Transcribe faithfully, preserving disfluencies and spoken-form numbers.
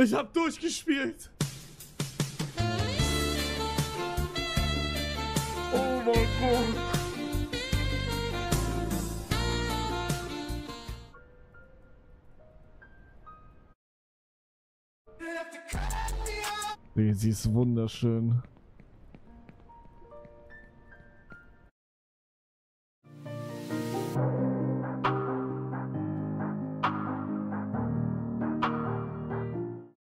Ich hab durchgespielt. Oh mein Gott. Nee, sie ist wunderschön.